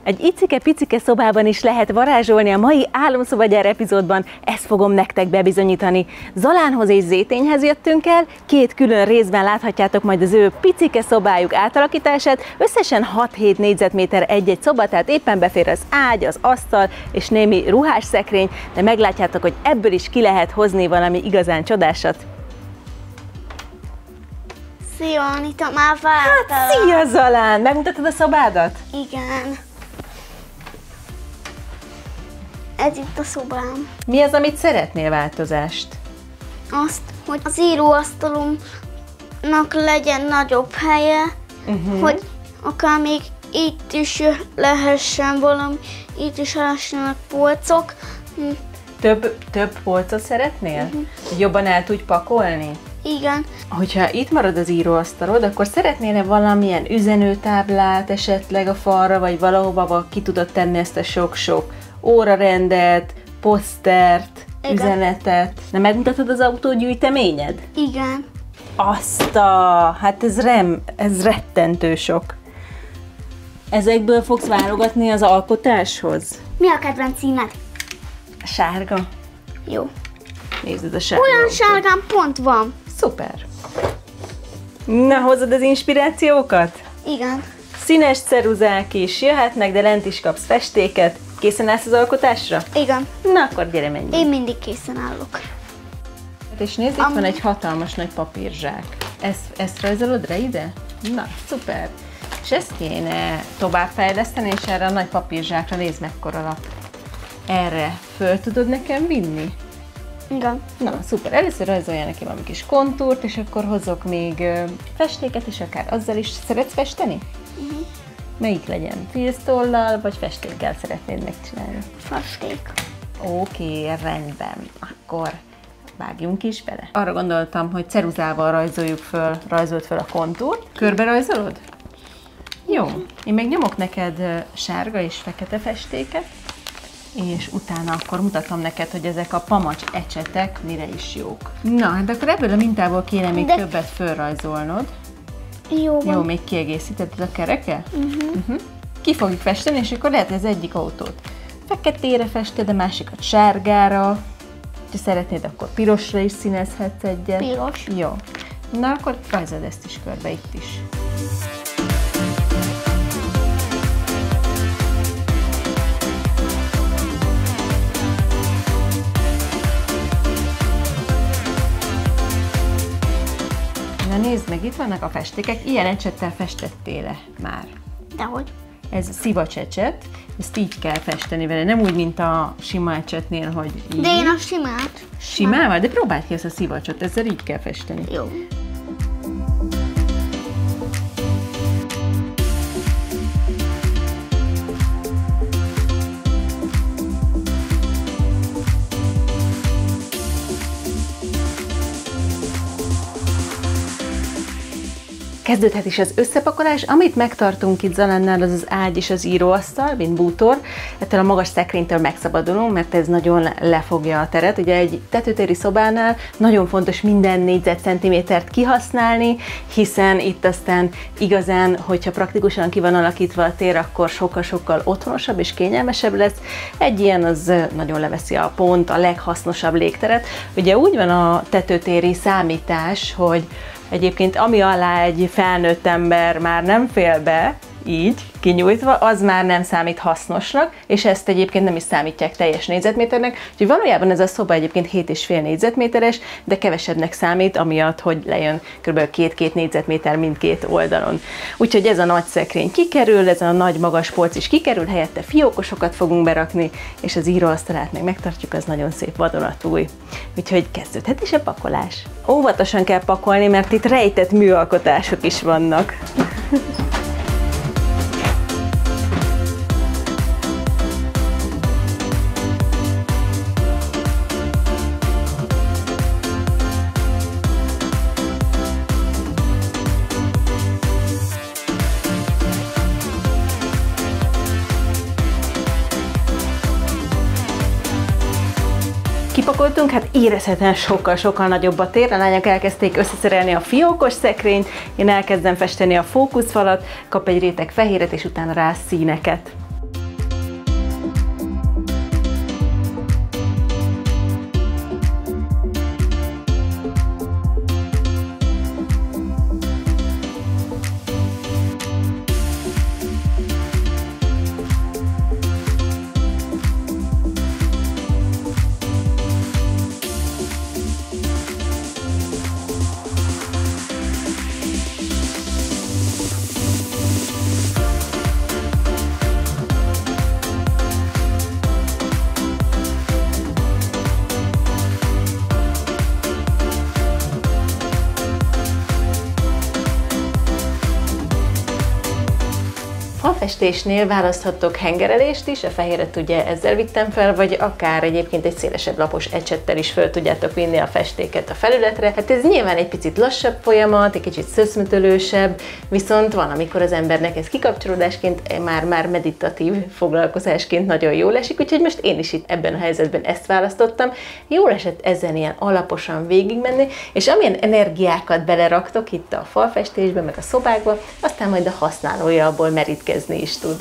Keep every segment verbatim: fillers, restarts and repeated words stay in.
Egy icike-picike szobában is lehet varázsolni a mai Álomszobagyár epizódban, ezt fogom nektek bebizonyítani. Zalánhoz és Zétényhez jöttünk el, két külön részben láthatjátok majd az ő picike szobájuk átalakítását, összesen hat-hét négyzetméter egy-egy szoba, tehát éppen befér az ágy, az asztal és némi ruhásszekrény, de meglátjátok, hogy ebből is ki lehet hozni valami igazán csodásat. Szia, Anita, már vártam. Hát, szia Zalán! Megmutatod a szobádat? Igen. Ez itt a szobám. Mi az, amit szeretnél változást? Azt, hogy az íróasztalomnak legyen nagyobb helye, uh-huh. hogy akár még itt is lehessen valami, itt is lehessenek polcok. Több, több polcot szeretnél? Uh-huh. Hogy jobban el tudj pakolni? Igen. Hogyha itt marad az íróasztalod, akkor szeretnél-e valamilyen üzenőtáblát esetleg a falra, vagy valahova ki tudod tenni ezt a sok-sok órarendet, posztert, igen. üzenetet? Nem megmutatod az autógyűjteményed? Igen. Azt a... hát ez rem, ez rettentő sok. Ezekből fogsz válogatni az alkotáshoz? Mi a kedvenc színed? Sárga. Jó. Nézd, a sárga. Olyan sárgán pont van. Szuper. Na, hozod az inspirációkat? Igen. Színes ceruzák is jöhetnek, de lent is kapsz festéket. Készen állsz az alkotásra? Igen. Na, akkor gyere, menjünk. Én mindig készen állok. És nézd, itt Am van egy hatalmas nagy papírzsák. Ezt, ezt rajzolod re ide? Na, szuper. És ezt kéne továbbfejleszteni, és erre a nagy papírzsákra nézd, mekkora lap. Erre föl tudod nekem vinni? Igen. Na, szuper. Először rajzoljál neki valami kis kontúrt, és akkor hozok még festéket, és akár azzal is. Szeretsz festeni? Uh-huh. Melyik legyen? Filztollal, vagy festékkel szeretnéd megcsinálni? Festék. Oké, rendben. Akkor vágjunk is bele. Arra gondoltam, hogy ceruzával rajzoljuk föl, rajzolt föl a kontúrt. Körbe rajzolod? Jó. Én még nyomok neked sárga és fekete festéket, és utána akkor mutatom neked, hogy ezek a pamacs ecsetek mire is jók. Na, hát akkor ebből a mintából kéne még De... többet fölrajzolnod. Jó van. Jó, még kiegészítetted a kereke? Uh-huh. Uh-huh. Ki fogjuk festeni, és akkor lehet az egyik autót feketére fested, a másikat sárgára. Ha szeretnéd, akkor pirosra is színezhetsz egyet. Piros. Jó. Na, akkor rajzold ezt is körbe itt is. Na nézd meg, itt vannak a festékek, ilyen ecsettel festettél-e már? Dehogy. Ez szivacs ecset, ezt így kell festeni vele, nem úgy, mint a sima ecsetnél, hogy így. De én a simát. Simával? De próbáld ki ezt a szivacsot, ezzel így kell festeni. Jó. Kezdődhet is az összepakolás, amit megtartunk itt Zalánnál, az az ágy és az íróasztal, mint bútor. Ettől a magas szekrénytől megszabadulunk, mert ez nagyon lefogja a teret. Ugye egy tetőtéri szobánál nagyon fontos minden négyzetcentimétert kihasználni, hiszen itt aztán igazán, hogyha praktikusan ki van alakítva a tér, akkor sokkal-sokkal otthonosabb és kényelmesebb lesz. Egy ilyen az nagyon leveszi a pont, a leghasznosabb légteret. Ugye úgy van a tetőtéri számítás, hogy egyébként ami alá egy felnőtt ember már nem fél be, így, kinyújtva, az már nem számít hasznosnak, és ezt egyébként nem is számítják teljes négyzetméternek, úgyhogy valójában ez a szoba egyébként hét és fél négyzetméteres, de kevesebbnek számít, amiatt, hogy lejön kb. két-két négyzetméter mindkét oldalon. Úgyhogy ez a nagy szekrény kikerül, ez a nagy magas polc is kikerül, helyette fiókosokat fogunk berakni, és az íróasztalát meg megtartjuk, az nagyon szép vadonatúj. Úgyhogy kezdődhet is a pakolás. Óvatosan kell pakolni, mert itt rejtett műalkotások is vannak. Kipakoltunk, hát érezhetően sokkal-sokkal nagyobb a tér. A lányok elkezdték összeszerelni a fiókos szekrényt, én elkezdem festeni a fókuszfalat, kap egy réteg fehéret, és utána rá színeket. falfestésnél választhattok hengerelést is, a fehéret ugye ezzel vittem fel, vagy akár egyébként egy szélesebb lapos ecsettel is fel tudjátok vinni a festéket a felületre. Hát ez nyilván egy picit lassabb folyamat, egy kicsit szöszmötölősebb, viszont van, amikor az embernek ez kikapcsolódásként, már, már meditatív foglalkozásként nagyon jól esik, úgyhogy most én is itt ebben a helyzetben ezt választottam. Jól esett ezen ilyen alaposan végigmenni, és amilyen energiákat beleraktok itt a falfestésbe, meg a szobákba, aztán majd a használója abból merítkezni is tud.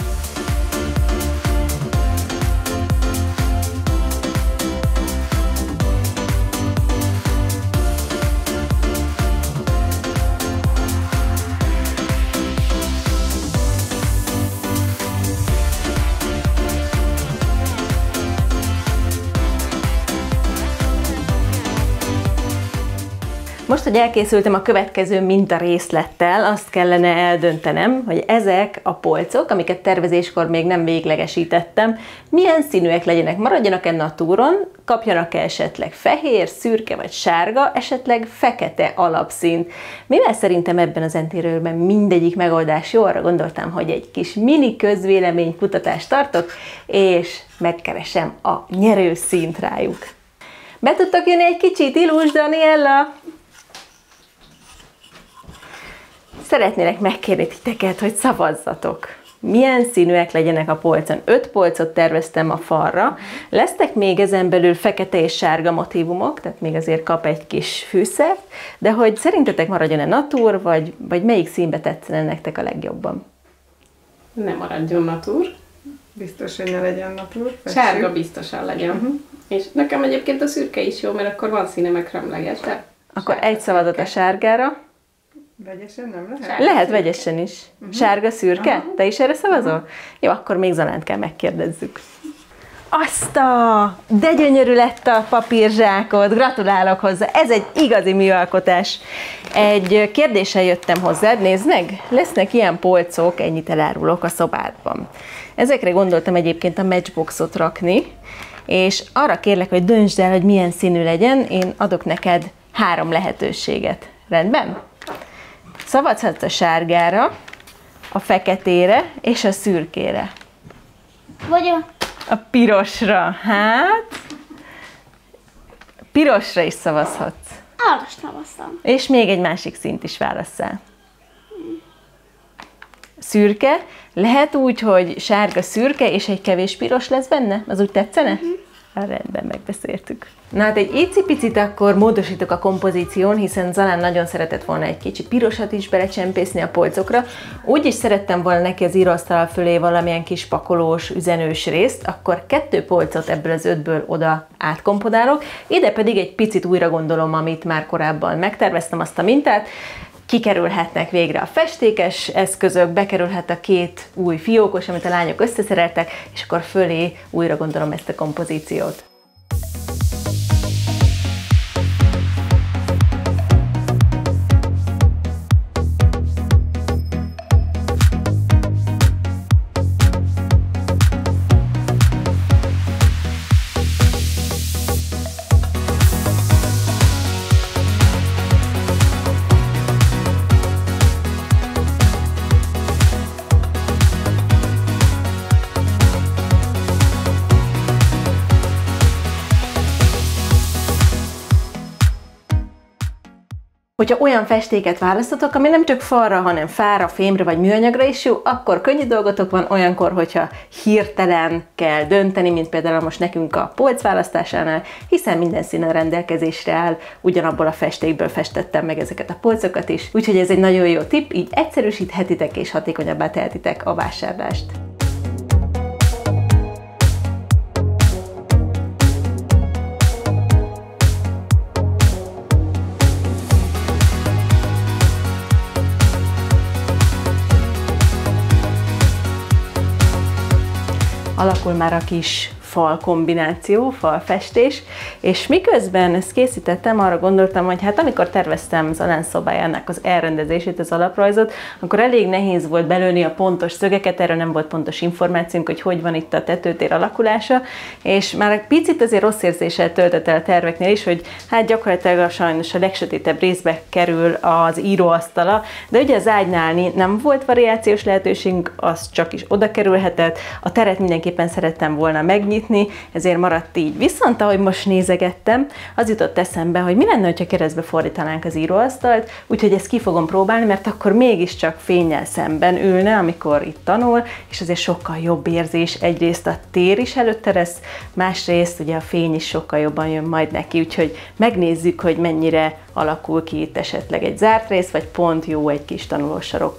Most, hogy elkészültem a következő mintarészlettel, azt kellene eldöntenem, hogy ezek a polcok, amiket tervezéskor még nem véglegesítettem, milyen színűek legyenek, maradjanak-e natúron, kapjanak-e esetleg fehér, szürke vagy sárga, esetleg fekete alapszínt. Mivel szerintem ebben az interiőrben mindegyik megoldás jó, arra gondoltam, hogy egy kis mini közvéleménykutatást tartok, és megkeresem a nyerő színt rájuk. Be tudtok jönni egy kicsit, Ilus, Daniella? Szeretnélek megkérni titeket, hogy szavazzatok. Milyen színűek legyenek a polcon? Öt polcot terveztem a falra. Lesznek még ezen belül fekete és sárga motívumok, tehát még azért kap egy kis fűszert, de hogy szerintetek maradjon-e natúr, vagy, vagy melyik színbe tetszene nektek a legjobban? Nem maradjon natúr. Biztos, hogy ne legyen natúr. Sárga biztosan legyen. Uh-huh. És nekem egyébként a szürke is jó, mert akkor van színe meg kremleges. Akkor egy szavazat a sárgára. Vegyesen nem lehet? Sárga, lehet szürke. Vegyesen is. Uh-huh. Sárga, szürke? Uh-huh. Te is erre szavazol? Uh-huh. Jó, akkor még Zalánt kell megkérdezzük. Azt a, de gyönyörű lett a papírzsákod, gratulálok hozzá, ez egy igazi műalkotás. Egy kérdéssel jöttem hozzád, nézd meg, lesznek ilyen polcok, ennyit elárulok a szobádban. Ezekre gondoltam egyébként a matchboxot rakni, és arra kérlek, hogy döntsd el, hogy milyen színű legyen, én adok neked három lehetőséget. Rendben? Szavazhatsz a sárgára, a feketére és a szürkére. Vagy a... A pirosra. Hát... Pirosra is szavazhatsz. Arra szavaztam. És még egy másik színt is válasszál. Szürke. Lehet úgy, hogy sárga, szürke és egy kevés piros lesz benne? Az úgy tetszene? Uh-huh. Hát rendben, megbeszéltük. Na hát egy icipicit akkor módosítok a kompozíción, hiszen Zalán nagyon szeretett volna egy kicsi pirosat is belecsempészni a polcokra. Úgy is szerettem volna neki az íróasztal fölé valamilyen kis pakolós, üzenős részt, akkor kettő polcot ebből az ötből oda átkomponálok, ide pedig egy picit újra gondolom, amit már korábban megterveztem, azt a mintát. Kikerülhetnek végre a festékes eszközök, bekerülhet a két új fiókos, amit a lányok összeszereltek, és akkor fölé újra gondolom ezt a kompozíciót. Hogyha olyan festéket választotok, ami nem csak falra, hanem fára, fémre vagy műanyagra is jó, akkor könnyű dolgotok van olyankor, hogyha hirtelen kell dönteni, mint például most nekünk a polc választásánál, hiszen minden színen rendelkezésre áll, ugyanabból a festékből festettem meg ezeket a polcokat is, úgyhogy ez egy nagyon jó tipp, így egyszerűsíthetitek és hatékonyabbá tehetitek a vásárlást. Alakul már a kis fal kombináció, falfestés, és miközben ezt készítettem, arra gondoltam, hogy hát amikor terveztem Zalán szobájának az elrendezését, az alaprajzot, akkor elég nehéz volt belőni a pontos szögeket, erről nem volt pontos információnk, hogy hogy van itt a tetőtér alakulása, és már egy picit azért rossz érzéssel töltött el a terveknél is, hogy hát gyakorlatilag sajnos a legsötétebb részbe kerül az íróasztala, de ugye az ágynál nem volt variációs lehetőségünk, az csak is oda kerülhetett, a teret mindenképpen szerettem volna megnyitni, ezért maradt így. Viszont ahogy most nézegettem, az jutott eszembe, hogy mi lenne, ha keresztbe fordítanánk az íróasztalt, úgyhogy ezt ki fogom próbálni, mert akkor mégiscsak fénnyel szemben ülne, amikor itt tanul, és azért sokkal jobb érzés. Egyrészt a tér is előtte lesz, másrészt ugye a fény is sokkal jobban jön majd neki, úgyhogy megnézzük, hogy mennyire alakul ki itt esetleg egy zárt rész, vagy pont jó egy kis tanulósarok.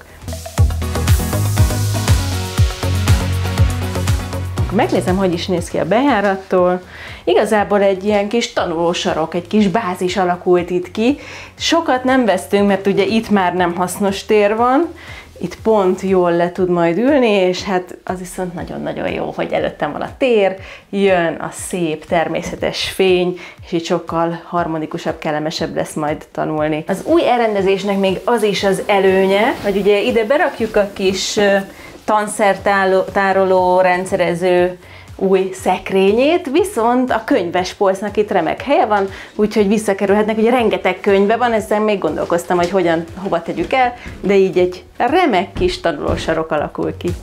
Megnézem, hogy is néz ki a bejárattól. Igazából egy ilyen kis tanulósarok, egy kis bázis alakult itt ki. Sokat nem vesztünk, mert ugye itt már nem hasznos tér van, itt pont jól le tud majd ülni, és hát az viszont nagyon-nagyon jó, hogy előttem van a tér, jön a szép természetes fény, és itt sokkal harmonikusabb, kellemesebb lesz majd tanulni. Az új elrendezésnek még az is az előnye, hogy ugye ide berakjuk a kis tanszertároló, rendszerező új szekrényét, viszont a könyves polcnak itt remek helye van, úgyhogy visszakerülhetnek, ugye rengeteg könyve van, ezzel még gondolkoztam, hogy hogyan, hova tegyük el, de így egy remek kis tanulósarok alakul ki.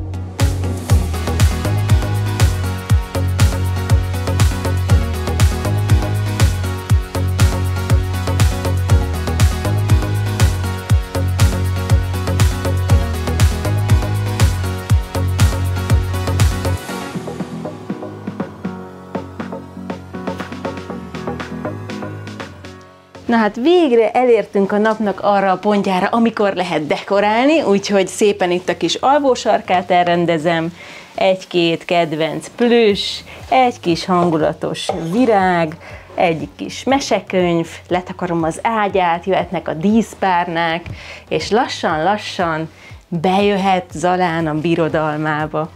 Na hát végre elértünk a napnak arra a pontjára, amikor lehet dekorálni, úgyhogy szépen itt a kis alvósarkát elrendezem, egy-két kedvenc plüss, egy kis hangulatos virág, egy kis mesekönyv, letakarom az ágyát, jöhetnek a díszpárnák, és lassan-lassan bejöhet Zalán a birodalmába.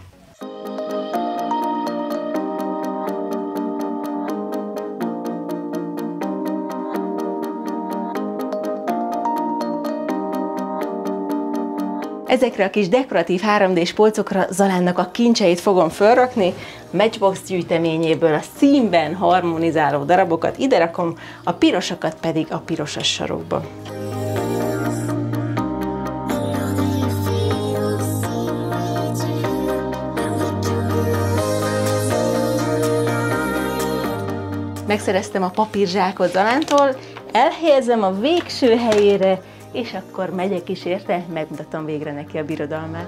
Ezekre a kis dekoratív három dés polcokra Zalánnak a kincseit fogom felrakni, a Matchbox gyűjteményéből a színben harmonizáló darabokat ide rakom, a pirosakat pedig a pirosas sarokba. Megszereztem a papírzsákot Zalántól, elhelyezem a végső helyére, és akkor megyek is érte, megmutatom végre neki a birodalmát.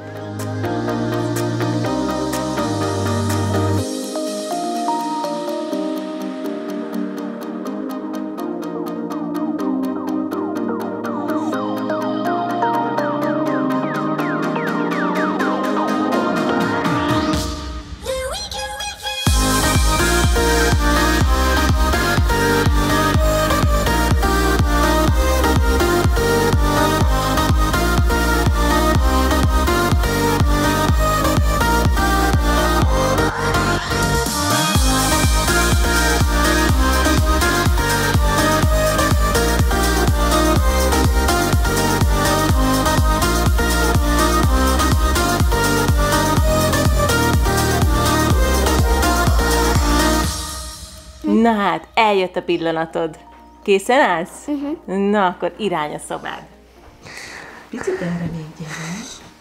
Na hát, eljött a pillanatod. Készen állsz? Uh-huh. Na, akkor irány a szobád. Picit erre még gyere.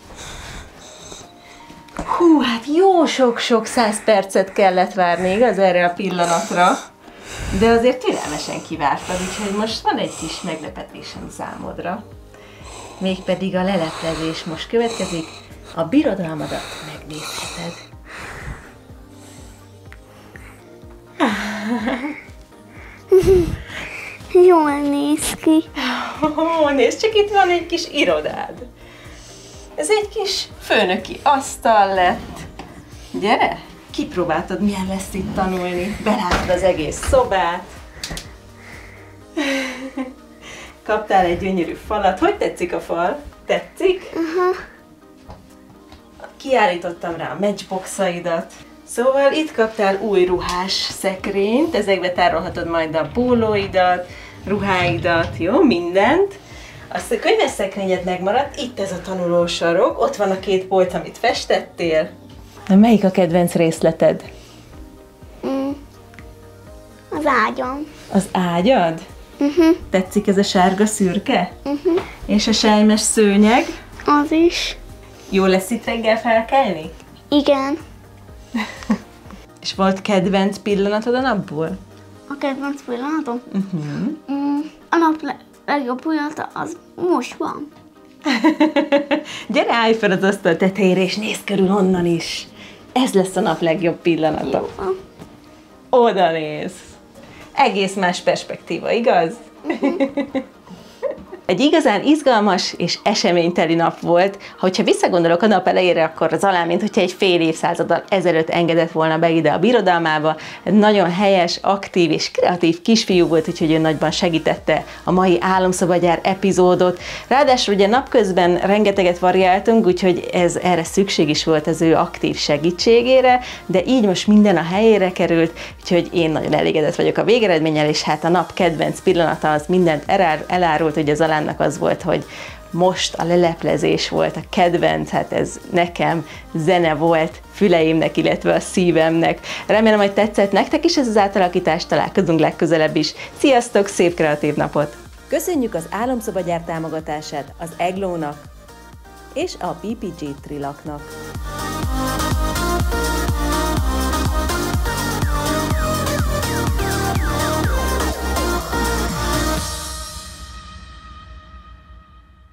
Hú, hát jó sok-sok száz percet kellett várni, igaz, erre a pillanatra. De azért türelmesen kivártad, úgyhogy most van egy kis meglepetésem számodra. Mégpedig a leleplezés most következik. A birodalmadat megnézheted. Jól néz ki. Ó, nézd csak, itt van egy kis irodád. Ez egy kis főnöki asztal lett. Gyere, kipróbáltad, milyen lesz itt tanulni. Belátod az egész szobát. Kaptál egy gyönyörű falat. Hogy tetszik a fal? Tetszik? Uh-huh. Kiállítottam rá a matchboxaidat. Szóval itt kaptál új ruhás szekrényt, ezekbe tárolhatod majd a pólóidat, ruháidat, jó, mindent. Azt a könyves szekrényed megmaradt, itt ez a tanulósarok, ott van a két bolt, amit festettél. Na, melyik a kedvenc részleted? Mm. Az ágyam. Az ágyad? Uh-huh. Tetszik ez a sárga szürke? Uh-huh. És a selymes szőnyeg? Az is. Jó lesz itt reggel felkelni? Igen. És volt kedvenc pillanatod a napból? A kedvenc pillanatom? Uh-huh. Mm. A nap le- legjobb pillanata az most van. Gyere, állj fel az asztal tetejére, és nézz körül onnan is. Ez lesz a nap legjobb pillanata. Jó van. Oda néz. Egész más perspektíva, igaz? Egy igazán izgalmas és eseményteli nap volt. Ha visszagondolok a nap elejére, akkor az alá, mint hogyha egy fél évszázaddal ezelőtt engedett volna be ide a birodalmába. Egy nagyon helyes, aktív és kreatív kisfiú volt, úgyhogy ő nagyban segítette a mai Álomszobagyár epizódot. Ráadásul ugye napközben rengeteget variáltunk, úgyhogy ez erre szükség is volt az ő aktív segítségére, de így most minden a helyére került, úgyhogy én nagyon elégedett vagyok a végeredménnyel, és hát a nap kedvenc pillanata az mindent elárult, hogy az Alánnak az volt, hogy most a leleplezés volt a kedvenc, hát ez nekem zene volt füleimnek, illetve a szívemnek. Remélem, hogy tetszett nektek is ez az átalakítás, találkozunk legközelebb is. Sziasztok, szép kreatív napot! Köszönjük az Álomszobagyár támogatását az Eglónak és a pé pé gé Trilaknak.